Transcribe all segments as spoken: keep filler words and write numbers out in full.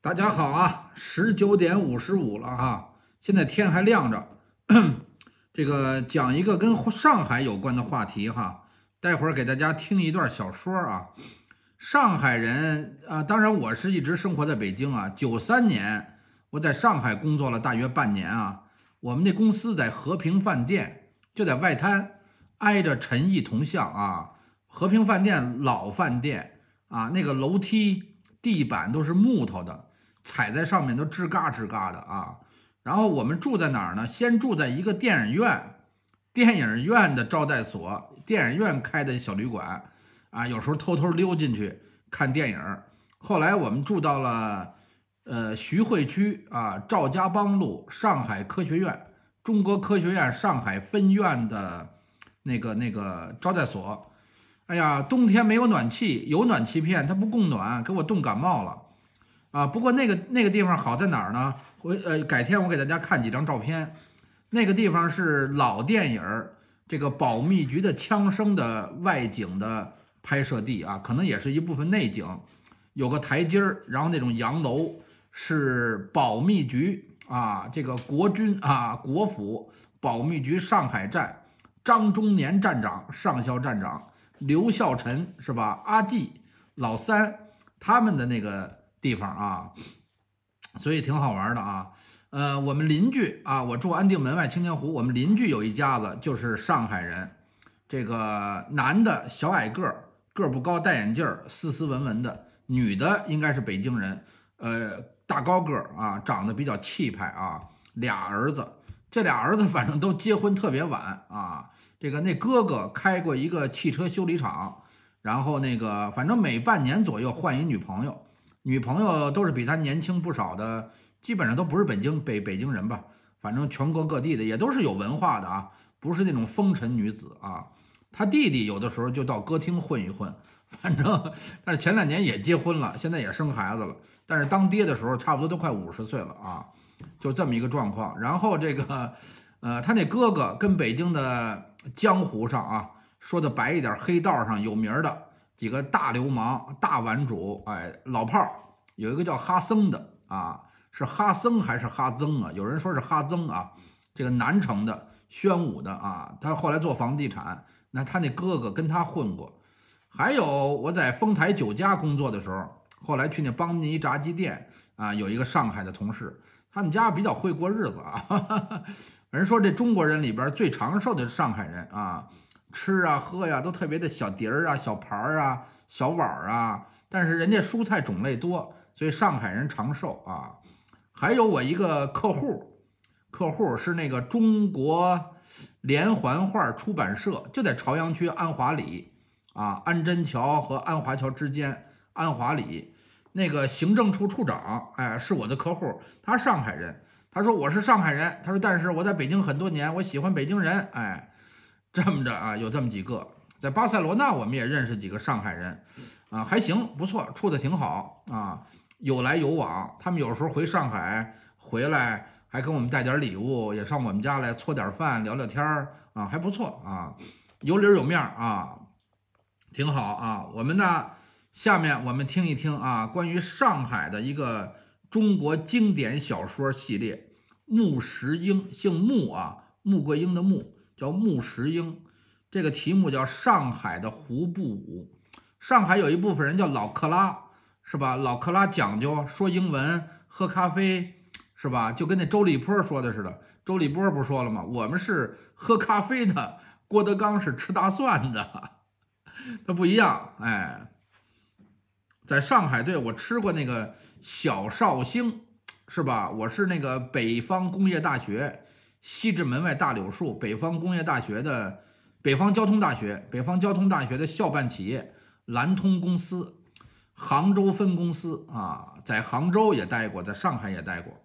大家好啊，十九点五十五了哈，现在天还亮着。这个讲一个跟上海有关的话题哈，待会儿给大家听一段小说啊。上海人啊，当然我是一直生活在北京啊。九三年我在上海工作了大约半年啊。我们那公司在和平饭店，就在外滩，挨着陈毅铜像啊。和平饭店老饭店啊，那个楼梯地板都是木头的。踩在上面都吱嘎吱嘎的啊。然后我们住在哪儿呢？先住在一个电影院，电影院的招待所，电影院开的小旅馆啊，有时候偷偷溜进去看电影。后来我们住到了呃徐汇区啊，赵家浜路上海科学院，中国科学院上海分院的那个那个招待所。哎呀，冬天没有暖气，有暖气片它不供暖，给我冻感冒了。啊，不过那个那个地方好在哪儿呢？我呃，改天我给大家看几张照片。那个地方是老电影这个保密局的枪声的外景的拍摄地啊，可能也是一部分内景。有个台阶儿，然后那种洋楼是保密局啊，这个国军啊，国府保密局上海站，张忠年站长、上校站长、刘孝臣是吧？阿季、老三他们的那个地方啊，所以挺好玩的啊。呃，我们邻居啊，我住安定门外青年湖，我们邻居有一家子就是上海人。这个男的小矮个儿，个儿不高，戴眼镜儿，斯斯文文的；女的应该是北京人，呃，大高个儿啊，长得比较气派啊。俩儿子，这俩儿子反正都结婚特别晚啊。这个那哥哥开过一个汽车修理厂，然后那个反正每半年左右换一女朋友。女朋友都是比他年轻不少的，基本上都不是北京北北京人吧，反正全国各地的也都是有文化的啊，不是那种风尘女子啊。他弟弟有的时候就到歌厅混一混，反正但是前两年也结婚了，现在也生孩子了，但是当爹的时候差不多都快五十岁了啊，就这么一个状况。然后这个呃，他那哥哥跟北京的江湖上啊，说的白一点，黑道上有名的几个大流氓、大玩主，哎，老炮儿，有一个叫哈僧的啊，是哈僧还是哈曾啊？有人说是哈曾啊，这个南城的、宣武的啊，他后来做房地产，那他那哥哥跟他混过。还有我在丰台酒家工作的时候，后来去那邦尼炸鸡店啊，有一个上海的同事，他们家比较会过日子啊。哈哈哈。人说这中国人里边最长寿的是上海人啊。吃啊喝呀都特别的小碟儿啊、小盘儿啊、小碗儿啊，但是人家蔬菜种类多，所以上海人长寿啊。还有我一个客户，客户是那个中国连环画出版社，就在朝阳区安华里啊，安贞桥和安华桥之间，安华里那个行政处处长，哎，是我的客户，他是上海人。他说我是上海人，他说但是我在北京很多年，我喜欢北京人，哎。这么着啊，有这么几个，在巴塞罗那我们也认识几个上海人，啊，还行，不错，处的挺好啊，有来有往。他们有时候回上海回来，还给我们带点礼物，也上我们家来搓点饭、聊聊天儿啊，还不错啊，有理有面啊，挺好啊。我们呢，下面我们听一听啊，关于上海的一个中国经典小说系列，穆石英，姓穆啊，穆桂英的穆。叫穆石英，这个题目叫上海的胡步舞。上海有一部分人叫老克拉，是吧？老克拉讲究说英文、喝咖啡，是吧？就跟那周立波说的似的。周立波不说了吗？我们是喝咖啡的，郭德纲是吃大蒜的，它不一样。哎，在上海，对，我吃过那个小绍兴，是吧？我是那个北方工业大学。西直门外大柳树，北方工业大学的北方交通大学，北方交通大学的校办企业蓝通公司，杭州分公司啊，在杭州也待过，在上海也待过。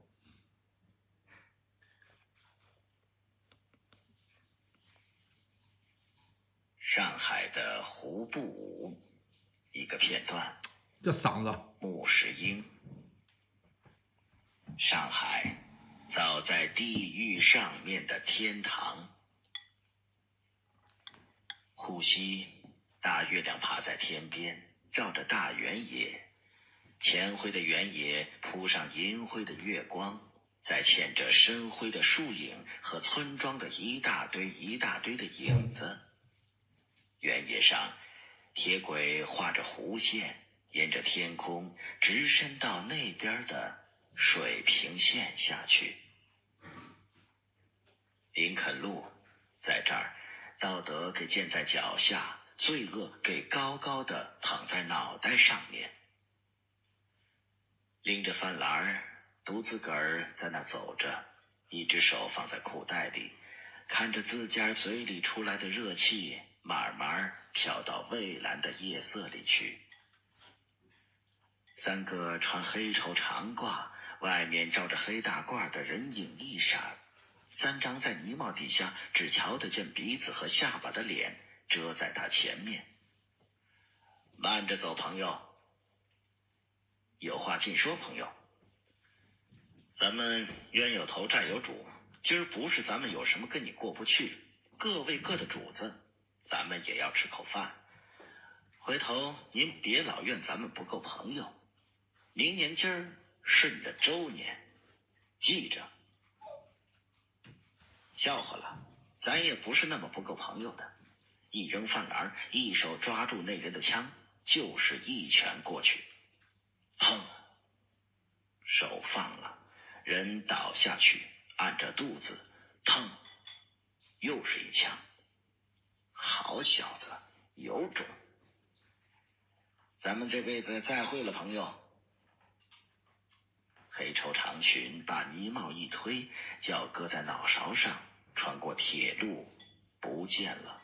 上海的胡步舞，一个片段。 这嗓子， 穆石英。上海，早在地狱上面的天堂。呼吸，大月亮爬在天边，照着大原野。 浅灰的原野铺上银灰的月光，再嵌着深灰的树影和村庄的一大堆一大堆的影子。原野上，铁轨画着弧线，沿着天空直伸到那边的水平线下去。林肯路在这儿，道德给建在脚下，罪恶给高高的躺在脑袋上面。拎着饭篮，独自个儿在那走着，一只手放在裤袋里，看着自家嘴里出来的热气慢慢飘到蔚蓝的夜色里去。三个穿黑绸长褂，外面罩着黑大褂的人影一闪，三张在泥帽底下只瞧得见鼻子和下巴的脸遮在他前面。慢着走，朋友，有话尽说，朋友。咱们冤有头债有主，今儿不是咱们有什么跟你过不去，各为各的主子，咱们也要吃口饭。回头您别老怨咱们不够朋友，明年今儿是你的周年，记着。笑话了，咱也不是那么不够朋友的。一扔饭篮，一手抓住那人的枪，就是一拳过去。砰！手放了，人倒下去，按着肚子，砰！又是一枪。好小子，有种！咱们这辈子再会了，朋友。黑绸长裙把泥帽一推，脚搁在脑勺上，穿过铁路，不见了。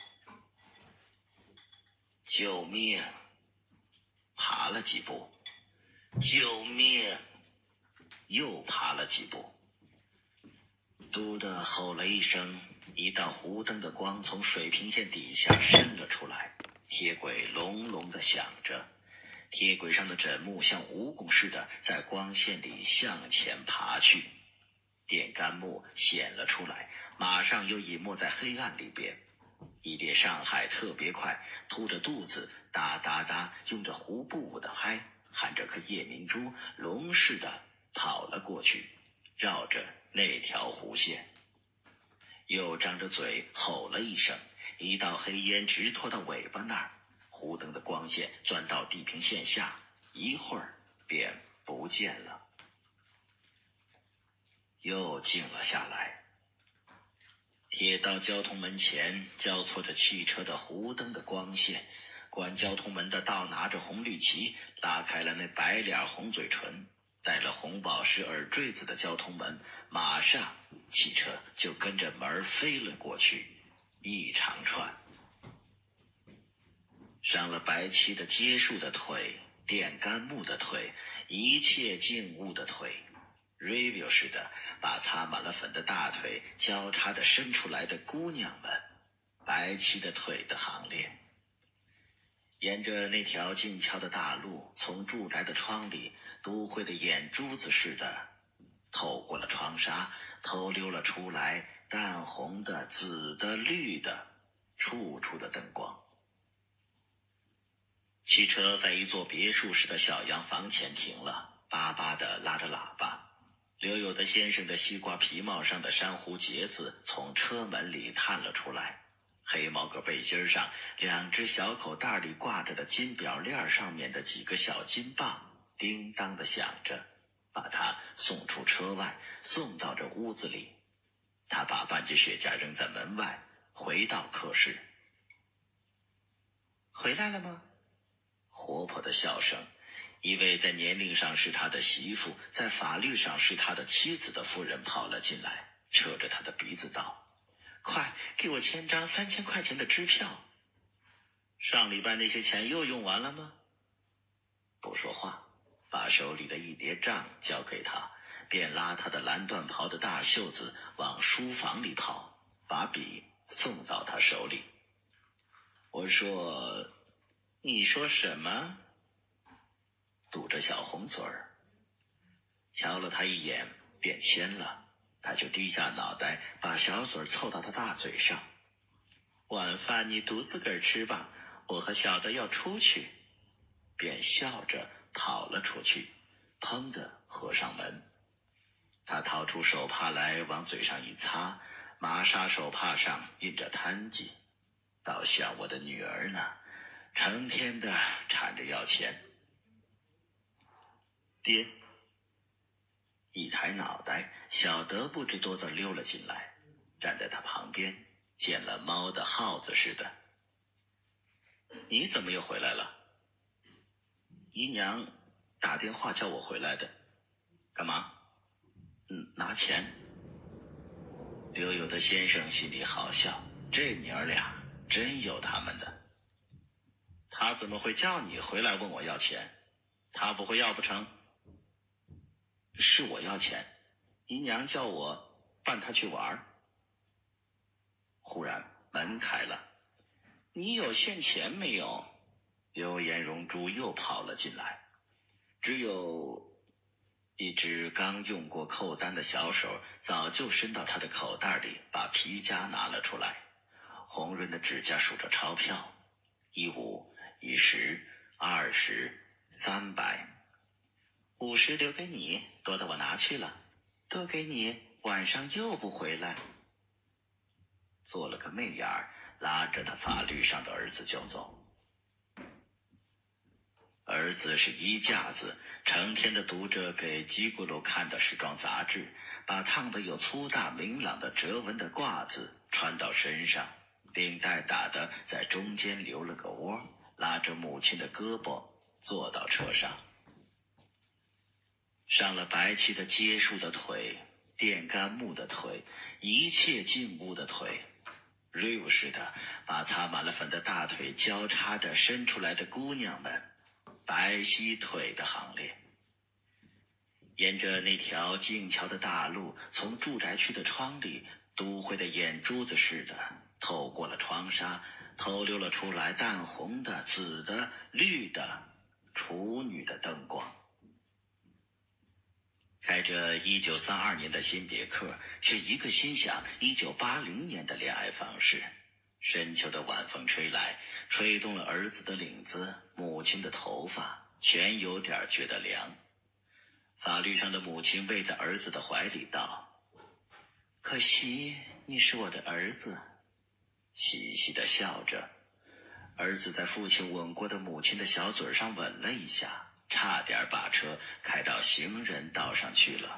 救命！爬了几步，救命！又爬了几步，嘟的吼了一声，一道弧灯的光从水平线底下伸了出来，铁轨隆隆地响着，铁轨上的枕木像蜈蚣似的在光线里向前爬去，电杆木显了出来，马上又隐没在黑暗里边。一列上海特别快，凸着肚子哒哒哒用着胡布舞的嗨，喊着颗夜明珠，龙似的跑了过去，绕着那条弧线，又张着嘴吼了一声，一道黑烟直拖到尾巴那儿，弧灯的光线钻到地平线下，一会儿便不见了。又静了下来。铁道交通门前交错着汽车的弧灯的光线，管交通门的倒拿着红绿旗，拉开了那白脸红嘴唇戴了红宝石耳坠子的交通门，马上汽车就跟着门飞了过去，一长串。上了白漆的街树的腿，电杆木的腿，一切静物的腿，review 似的把擦满了粉的大腿交叉的伸出来的姑娘们，白漆的腿的行列。沿着那条静悄的大路，从住宅的窗里，都会的眼珠子似的透过了窗纱，偷溜了出来，淡红的、紫的、绿的，处处的灯光。汽车在一座别墅式的小洋房前停了，巴巴地拉着喇叭。刘有德先生的西瓜皮帽上的珊瑚结子从车门里探了出来，黑毛革背心上两只小口袋里挂着的金表链上面的几个小金棒叮当地响着，把他送出车外，送到这屋子里。他把半截雪茄扔在门外，回到客室。回来了吗？活泼的笑声，一位在年龄上是他的媳妇，在法律上是他的妻子的妇人跑了进来，扯着他的鼻子道：快给我签张三千块钱的支票。上礼拜那些钱又用完了吗？不说话，把手里的一叠账交给他，便拉他的蓝缎袍的大袖子往书房里跑，把笔送到他手里。我说，你说什么？堵着小红嘴儿，瞧了他一眼，便签了。他就低下脑袋，把小嘴凑到他大嘴上。晚饭你独自个儿吃吧，我和小的要出去。便笑着跑了出去，砰的合上门。他掏出手帕来往嘴上一擦，麻纱手帕上印着贪记，倒像我的女儿呢，成天的缠着要钱。爹，一抬脑袋，小德不知多早溜了进来，站在他旁边，见了猫的耗子似的。你怎么又回来了？姨娘打电话叫我回来的。干嘛？嗯，拿钱。刘有德先生心里好笑，这娘儿俩真有他们的。他怎么会叫你回来问我要钱？他不会要不成？是我要钱，姨娘叫我伴她去玩。忽然门开了，你有现钱没有？刘颜容珠又跑了进来，只有一只刚用过扣单的小手早就伸到他的口袋里，把皮夹拿了出来，红润的指甲数着钞票，一五，一十，二十，三百。五十留给你，多的我拿去了，都给你，晚上又不回来。做了个媚眼儿，拉着他法律上的儿子就走。儿子是衣架子，成天的读着给吉古鲁看的时装杂志，把烫得有粗大明朗的折纹的褂子穿到身上，领带打得在中间留了个窝，拉着母亲的胳膊坐到车上。上了白漆的结束的腿，电杆木的腿，一切进步的腿，溜似的把擦满了粉的大腿交叉的伸出来的姑娘们，白皙腿的行列。沿着那条静悄的大路，从住宅区的窗里，都会的眼珠子似的透过了窗纱，透溜了出来淡红的、紫的、绿的处女的灯光。开着一九三二年的新别克，却一个心想一九八零年的恋爱方式。深秋的晚风吹来，吹动了儿子的领子，母亲的头发，全有点觉得凉。法律上的母亲偎在儿子的怀里道：可惜你是我的儿子。嘻嘻地笑着，儿子在父亲吻过的母亲的小嘴上吻了一下，差点把车开到行人道上去了。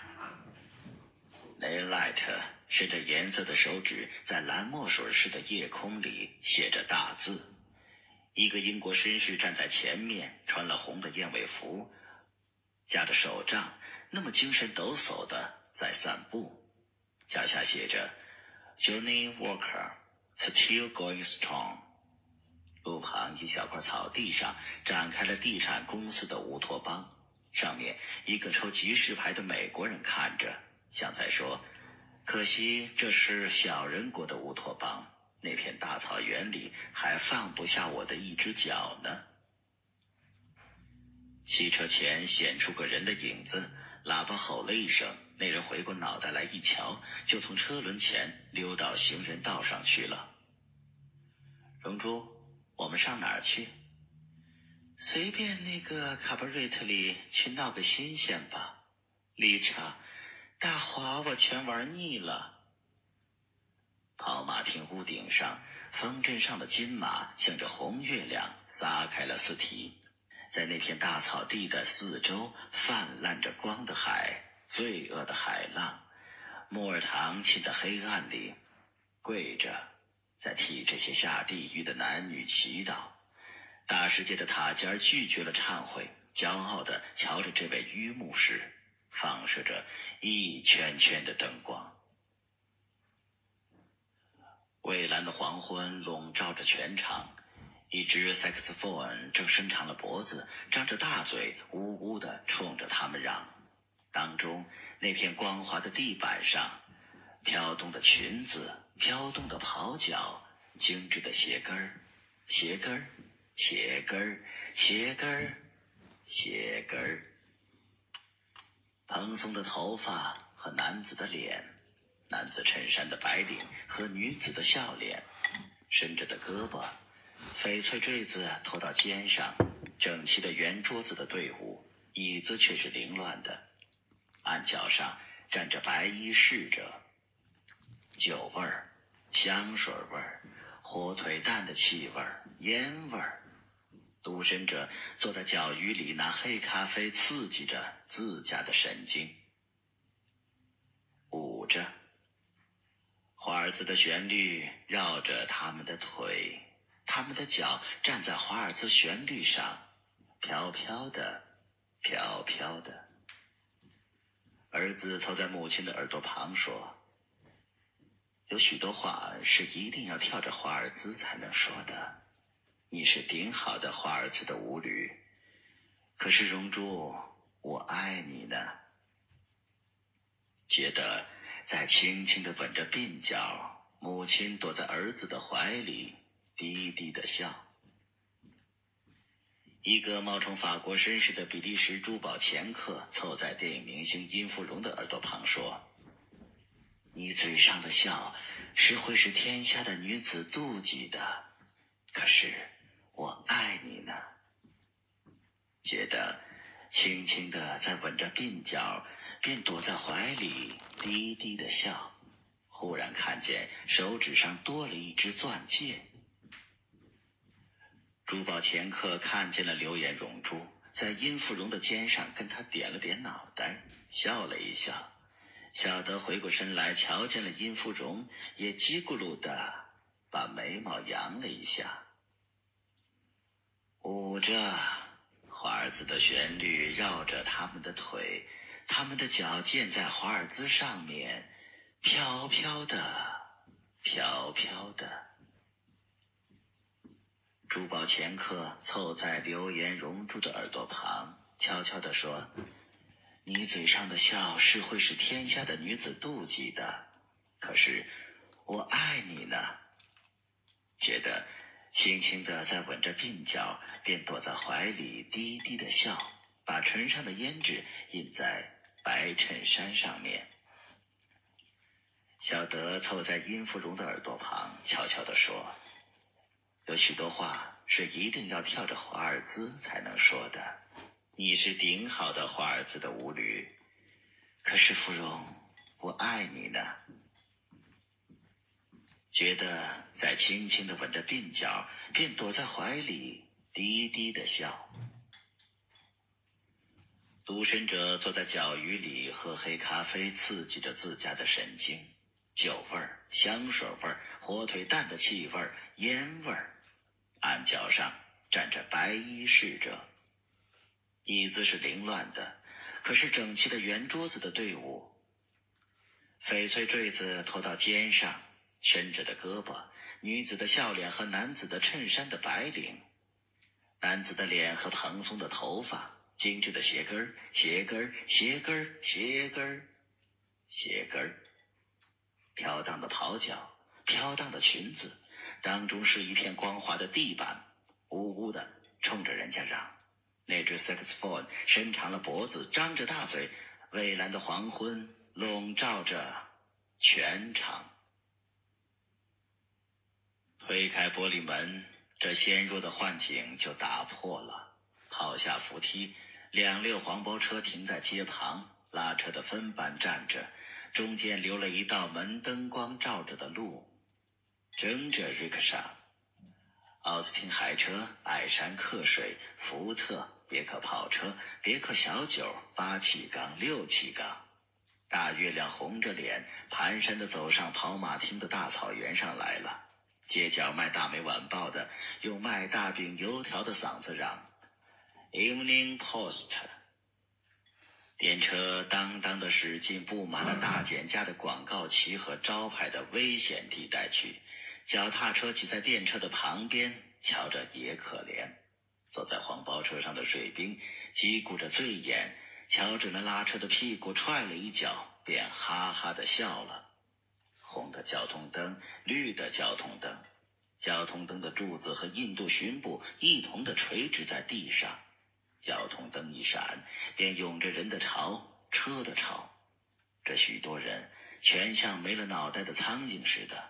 雷莱特伸着颜色的手指在蓝墨水似的夜空里写着大字。一个英国绅士站在前面，穿了红的燕尾服，夹着手杖，那么精神抖擞的在散步，脚下写着 Johnny Walker Still Going Strong。 路旁一小块草地上展开了地产公司的乌托邦，上面一个抽吉士牌的美国人看着，像在说，可惜这是小人国的乌托邦，那片大草原里还放不下我的一只脚呢。汽车前显出个人的影子，喇叭吼了一声，那人回过脑袋来一瞧，就从车轮前溜到行人道上去了。荣珠，我们上哪儿去？随便那个卡巴瑞特里去闹个新鲜吧。丽莎，大华我全玩腻了。跑马厅屋顶上，风筝上的金马向着红月亮撒开了丝蹄，在那片大草地的四周泛滥着光的海，罪恶的海浪。莫尔堂浸在黑暗里，跪着在替这些下地狱的男女祈祷。大世界的塔尖拒绝了忏悔，骄傲地瞧着这位愚牧师，放射着一圈圈的灯光。蔚蓝的黄昏笼罩着全场，一只萨克斯风正伸长了脖子，张着大嘴，呜呜地冲着他们嚷。当中那片光滑的地板上，飘动的裙子，飘动的袍脚，精致的鞋跟儿，鞋跟儿，鞋跟儿，鞋跟儿，鞋跟儿，蓬松的头发和男子的脸，男子衬衫的白领和女子的笑脸，伸着的胳膊，翡翠坠子拖到肩上， 整齐的圆桌子的队伍，椅子却是凌乱的。案角上站着白衣侍者，酒味儿、香水味儿、火腿蛋的气味儿、烟味儿。独身者坐在角鱼里，拿黑咖啡刺激着自家的神经。舞着，华尔兹的旋律绕着他们的腿，他们的脚站在华尔兹旋律上，飘飘的，飘飘的。儿子凑在母亲的耳朵旁说：“有许多话是一定要跳着华尔兹才能说的。你是顶好的华尔兹的舞侣，可是荣珠，我爱你呢。”觉得在轻轻地吻着鬓角，母亲躲在儿子的怀里，低低地笑。一个冒充法国绅士的比利时珠宝掮客凑在电影明星殷芙蓉的耳朵旁说：“你嘴上的笑是会使天下的女子妒忌的，可是我爱你呢。”觉得轻轻地在吻着鬓角，便躲在怀里低低地笑。忽然看见手指上多了一只钻戒。珠宝掮客看见了流言溶珠，在殷芙蓉的肩上跟他点了点脑袋，笑了一笑。小德回过身来，瞧见了殷芙蓉，也叽咕噜的把眉毛扬了一下。舞着，华尔兹的旋律绕着他们的腿，他们的脚健在华尔兹上面，飘飘的，飘飘的。珠宝掮客凑在流言溶珠的耳朵旁，悄悄地说：“你嘴上的笑是会使天下的女子妒忌的，可是我爱你呢。”觉得轻轻地在吻着鬓角，便躲在怀里低低地笑，把唇上的胭脂印在白衬衫上面。小德凑在殷芙蓉的耳朵旁，悄悄地说：“有许多话是一定要跳着华尔兹才能说的。你是顶好的华尔兹的舞侣，可是芙蓉，我爱你呢。”觉得在轻轻地吻着鬓角，便躲在怀里低低地笑。独身者坐在角鱼里喝黑咖啡，刺激着自家的神经。酒味儿、香水味儿、火腿蛋的气味儿、烟味儿。案角上站着白衣侍者，椅子是凌乱的，可是整齐的圆桌子的队伍。翡翠坠子拖到肩上，伸着的胳膊，女子的笑脸和男子的衬衫的白领，男子的脸和蓬松的头发，精致的鞋跟鞋跟鞋跟鞋跟鞋跟飘荡的袍角，飘荡的裙子，当中是一片光滑的地板，呜呜的冲着人家嚷。那只 saxophone 伸长了脖子，张着大嘴，蔚蓝的黄昏笼罩着全场。推开玻璃门，这纤弱的幻景就打破了。跑下扶梯，两辆黄包车停在街旁，拉车的分班站着，中间留了一道门灯光照着的路。争着瑞克莎，奥斯汀海车、爱山客水、福特、别克跑车、别克小九、八气缸、六气缸。大月亮红着脸，蹒跚地走上跑马厅的大草原上来了。街角卖大美晚报的用卖大饼油条的嗓子嚷 Evening Post。 电车当当地驶进布满了大减价的广告旗和招牌的危险地带去。脚踏车挤在电车的旁边，瞧着也可怜。坐在黄包车上的水兵叽咕着醉眼，瞧着那拉车的屁股踹了一脚，便哈哈地笑了。红的交通灯，绿的交通灯，交通灯的柱子和印度巡捕一同的垂直在地上。交通灯一闪，便涌着人的潮，车的潮。这许多人全像没了脑袋的苍蝇似的。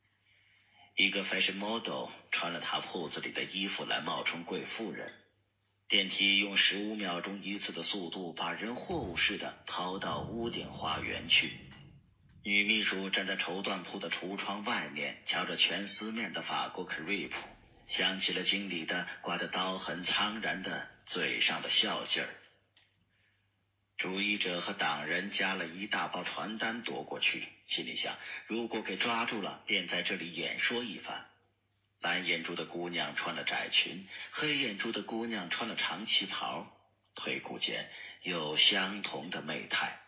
一个 fashion model 穿了他铺子里的衣服来冒充贵妇人。 电梯用十五秒钟一次的速度把人货物似的抛到屋顶花园去。女秘书站在绸缎铺的橱窗外面，瞧着全丝面的法国克瑞普，想起了经理的刮得刀痕苍然的嘴上的笑劲儿。主义者和党人夹了一大包传单夺过去，心里想，如果给抓住了，便在这里演说一番。蓝眼珠的姑娘穿了窄裙，黑眼珠的姑娘穿了长旗袍，腿骨间有相同的媚态。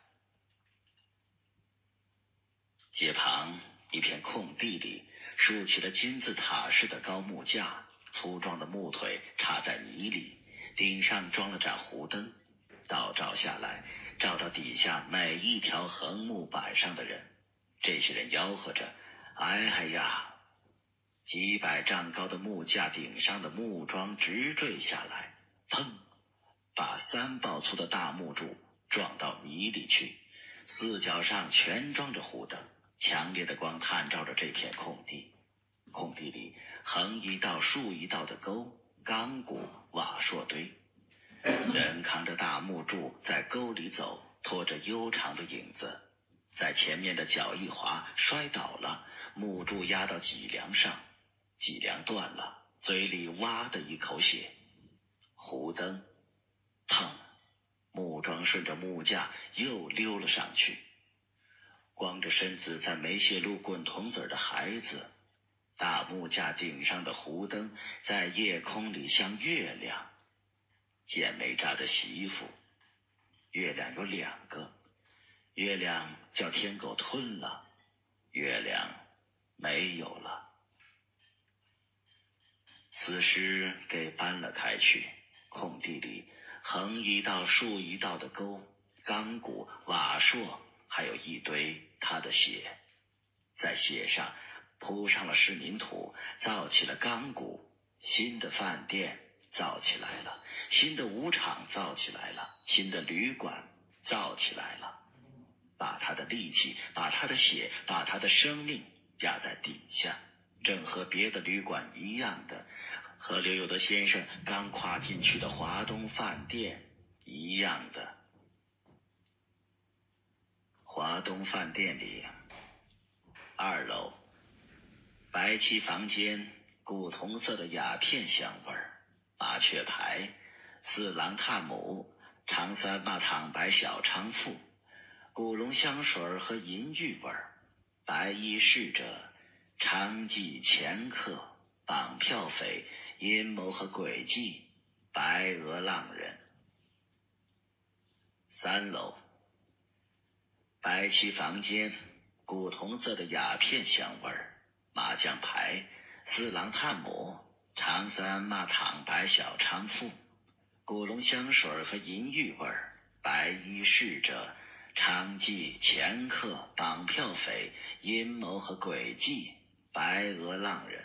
街旁一片空地里竖起了金字塔式的高木架，粗壮的木腿插在泥里，顶上装了盏湖灯，倒照下来，照到底下每一条横木板上的人。这些人吆喝着，哎嗨呀！几百丈高的木架顶上的木桩直坠下来，砰，把三抱粗的大木柱撞到泥里去，四角上全装着湖灯，强烈的光探照着这片空地。空地里横一道竖一道的沟，钢骨瓦砾堆，人扛着大木柱在沟里走，拖着悠长的影子，在前面的脚一滑，摔倒了，木柱压到脊梁上，脊梁断了，嘴里哇的一口血。湖灯，砰，木桩顺着木架又溜了上去。光着身子在煤屑路滚铜子的孩子，大木架顶上的湖灯在夜空里像月亮。剪煤渣的媳妇，月亮有两个，月亮叫天狗吞了，月亮没有了。死尸给搬了开去，空地里横一道竖一道的沟，钢骨瓦砾，还有一堆他的血。在血上铺上了湿泥土，造起了钢骨，新的饭店造起来了，新的舞场造起来了，新的旅馆造起来了，把他的力气，把他的血，把他的生命压在底下，正和别的旅馆一样的，和刘有德先生刚跨进去的华东饭店一样的。华东饭店里，二楼，白漆房间，古铜色的鸦片香味儿，麻雀牌，四郎探母，长三麻躺白小娼妇，古龙香水和银玉味儿，白衣侍者，娼妓掮客，绑票匪，阴谋和诡计，白鹅浪人。三楼，白漆房间，古铜色的鸦片香味儿，麻将牌，四郎探母，长三麻躺白小娼妇，古龙香水和银玉味儿，白衣侍者，娼妓掮客，绑票匪，阴谋和诡计，白鹅浪人。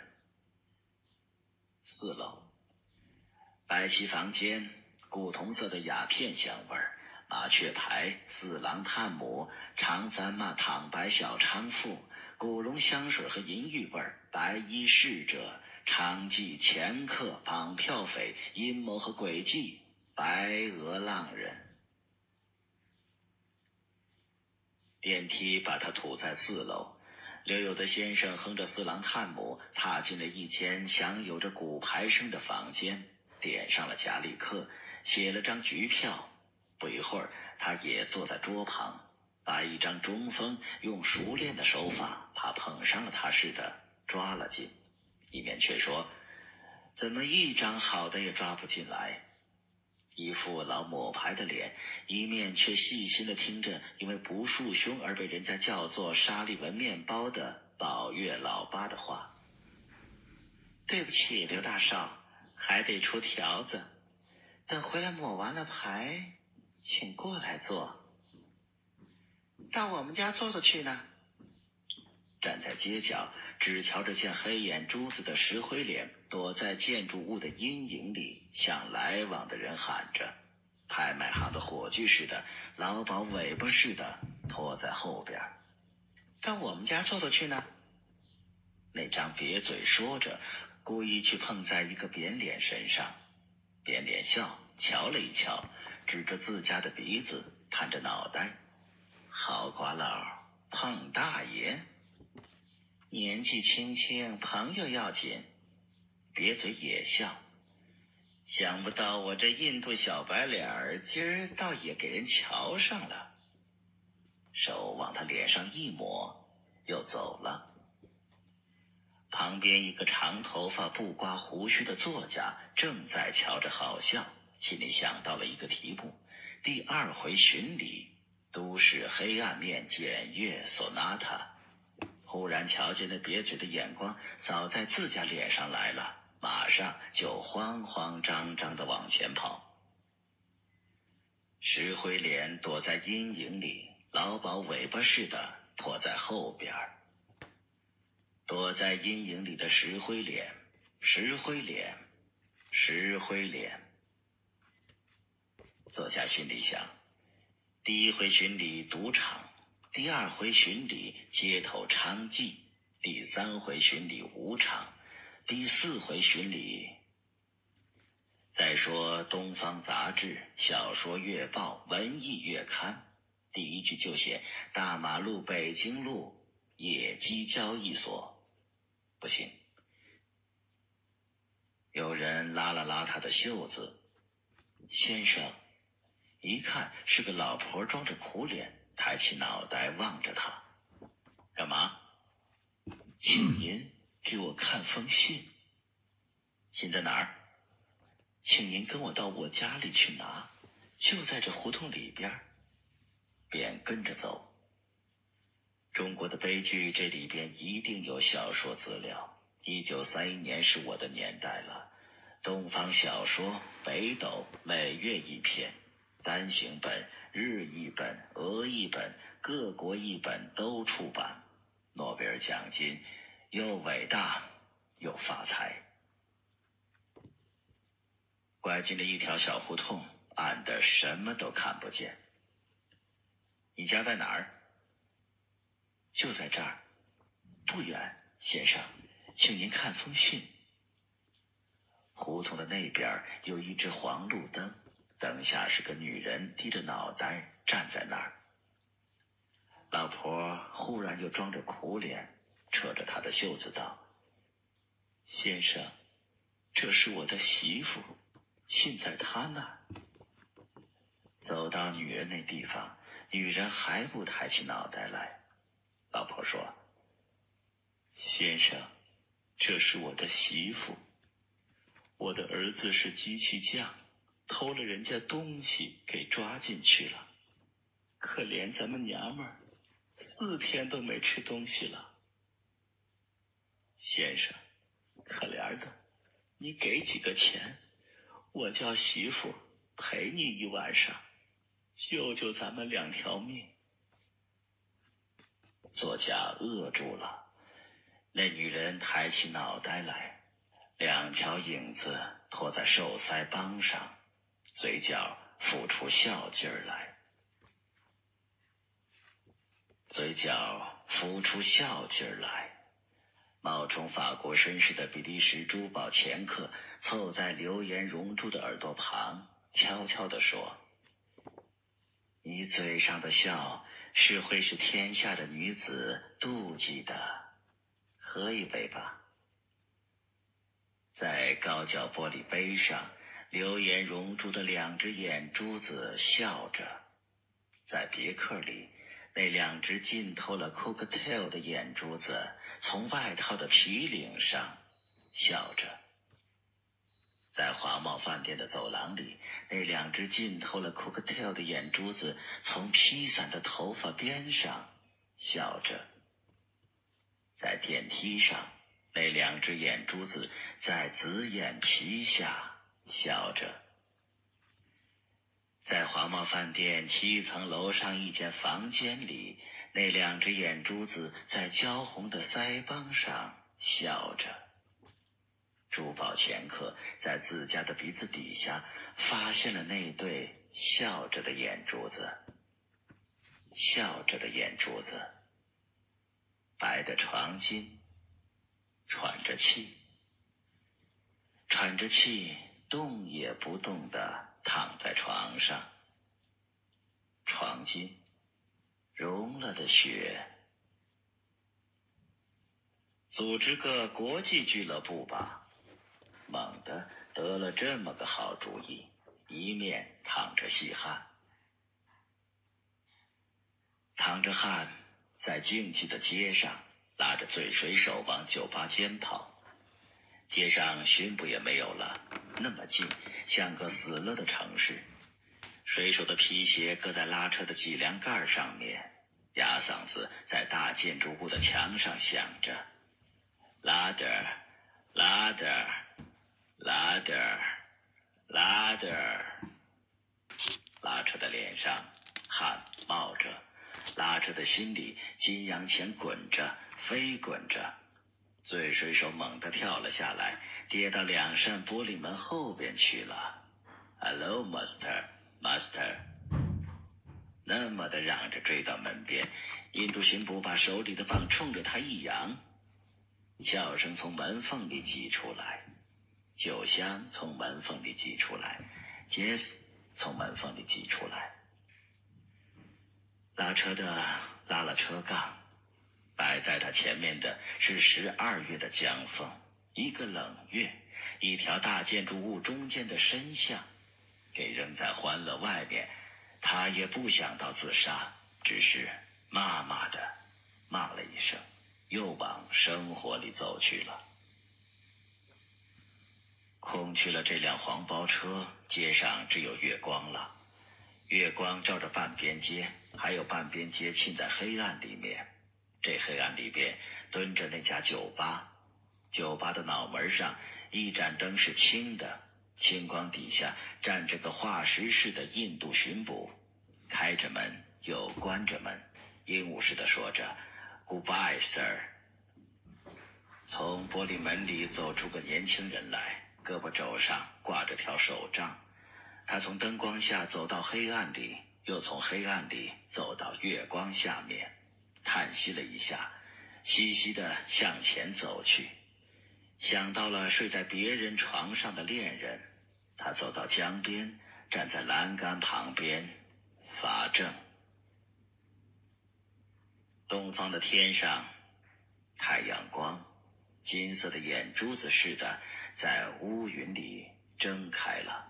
四楼，白漆房间，古铜色的鸦片香味儿，麻雀牌，四郎探母，长三麻躺白小娼妇，古龙香水和银玉味儿，白衣侍者，娼妓掮客，绑票匪，阴谋和诡计，白鹅浪人。电梯把他吐在四楼，刘有德先生哼着四郎探母踏进了一间响有着鼓牌声的房间，点上了夹里克，写了张局票。不一会儿，他也坐在桌旁，把一张中锋用熟练的手法，怕碰伤了他似的抓了进，一面却说，怎么一张好的也抓不进来。一副老抹牌的脸，一面却细心地听着因为不束胸而被人家叫做沙利文面包的宝月老八的话。对不起，刘大少，还得出条子，等回来抹完了牌，请过来坐。到我们家坐坐去呢。站在街角，只瞧着像黑眼珠子的石灰脸躲在建筑物的阴影里，向来往的人喊着，拍卖行的火炬似的，老鸨尾巴似的拖在后边。到我们家坐坐去呢。那张瘪嘴说着，故意去碰在一个扁脸身上。 便脸笑，瞧了一瞧，指着自家的鼻子，探着脑袋：“好瓜老，碰大爷！年纪轻轻，朋友要紧。”瘪嘴也笑，想不到我这印度小白脸儿今儿倒也给人瞧上了。手往他脸上一抹，又走了。旁边一个长头发不刮胡须的作家正在瞧着好笑，心里想到了一个题目：第二回巡礼，都市黑暗面检阅索纳塔。忽然瞧见那瘪嘴的眼光早在自家脸上来了，马上就慌慌张张地往前跑。石灰脸躲在阴影里，老鸨尾巴似的拖在后边。躲在阴影里的石灰脸，石灰脸，石灰脸。作家心里想，第一回巡礼赌场，第二回巡礼街头娼妓，第三回巡礼舞场，第四回巡礼。再说东方杂志、小说月报、文艺月刊，第一句就写大马路北京路野鸡交易所。不行，有人拉了拉他的袖子，先生，一看是个老婆装着苦脸，抬起脑袋望着他。干嘛？请您给我看封信。信在哪儿？请您跟我到我家里去拿，就在这胡同里边。便跟着走。中国的悲剧这里边一定有小说资料。一九三一年是我的年代了，东方小说北斗每月一篇，单行本、日译本、俄译本，各国译本都出版。诺贝尔奖金又伟大又发财。拐进了一条小胡同，暗的什么都看不见。你家在哪儿？就在这儿，不远，先生，请您看封信。胡同的那边有一只黄路灯，灯下是个女人低着脑袋站在那儿。老婆忽然又装着苦脸，扯着他的袖子道：“先生，这是我的媳妇，信在她那儿。”走到女人那地方，女人还不抬起脑袋来。老婆说：“先生，这是我的媳妇，我的儿子是机器匠，偷了人家东西给抓进去了，可怜咱们娘们儿，四天都没吃东西了。先生，可怜的，你给几个钱，我叫媳妇陪你一晚上，救救咱们两条命。”作家扼住了，那女人抬起脑袋来，两条影子拖在瘦腮帮上，嘴角浮出笑劲儿来。嘴角浮出笑劲儿来。冒充法国绅士的比利时珠宝掮客凑在流言溶珠的耳朵旁，悄悄地说：“你嘴上的笑是会使天下的女子妒忌的，喝一杯吧。”在高脚玻璃杯上，流言溶珠的两只眼珠子笑着。在别克里，那两只浸透了 cocktail 的眼珠子从外套的皮领上笑着。在华茂饭店的走廊里，那两只浸透了 cocktail 的眼珠子从披散的头发边上笑着。在电梯上，那两只眼珠子在紫眼皮下笑着。在华茂饭店七层楼上一间房间里，那两只眼珠子在焦红的腮帮上笑着。珠宝掮客在自家的鼻子底下发现了那对笑着的眼珠子，笑着的眼珠子，白的床巾，喘着气，喘着气动也不动地躺在床上，床巾融了的雪。组织个国际俱乐部吧，猛地得了这么个好主意，一面淌着细汗。淌着汗，在静寂的街上拉着醉水手往酒吧间跑。街上巡捕也没有了，那么近，像个死了的城市。水手的皮鞋搁在拉车的脊梁盖上面，哑嗓子在大建筑物的墙上响着 Ladder Ladder Ladder Ladder。 拉车的脸上汗冒着，拉车的心里金洋钱滚着飞滚着。醉水手猛地跳了下来，跌到两扇玻璃门后边去了。 Hello master master。 那么的嚷着追到门边，印度巡捕把手里的棒冲着他一扬，笑声从门缝里挤出来，酒香从门缝里挤出来，杰斯从门缝里挤出来。拉车的拉了车杠，摆在他前面的是十二月的江风，一个冷月，一条大建筑物中间的深巷。给扔在欢乐外面，他也不想到自杀，只是骂骂的骂了一声，又往生活里走去了。空去了这辆黄包车，街上只有月光了。月光照着半边街，还有半边街浸在黑暗里面。这黑暗里边蹲着那家酒吧，酒吧的脑门上一盏灯是青的，青光底下站着个化石似的印度巡捕，开着门又关着门，鹦鹉似的说着 Goodbye sir。 从玻璃门里走出个年轻人来，胳膊肘上挂着条手杖。他从灯光下走到黑暗里，又从黑暗里走到月光下面，叹息了一下，嘻嘻地向前走去。想到了睡在别人床上的恋人，他走到江边，站在栏杆旁边发怔。东方的天上，太阳光金色的眼珠子似的在乌云里睁开了。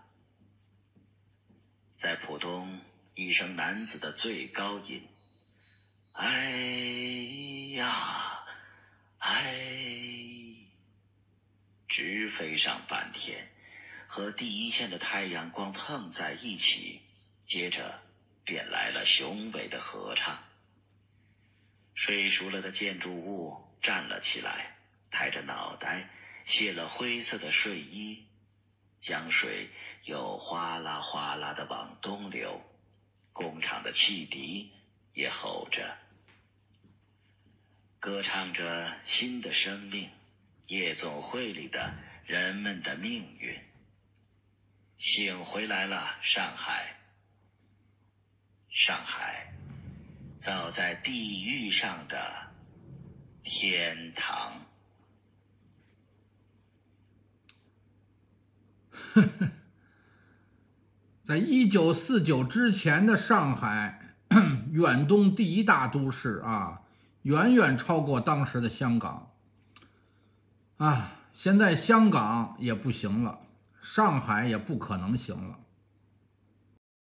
在浦东，一声男子的最高音，哎呀哎，直飞上半天，和第一线的太阳光碰在一起，接着便来了雄伟的合唱。睡熟了的建筑物站了起来，抬着脑袋，卸了灰色的睡衣，江水又哗啦哗啦地往东流，工厂的汽笛也吼着，歌唱着新的生命，夜总会里的人们的命运。醒回来了，上海，上海，造在地狱上的天堂。 在一九四九之前的上海，远东第一大都市啊，远远超过当时的香港啊。现在香港也不行了，上海也不可能行了。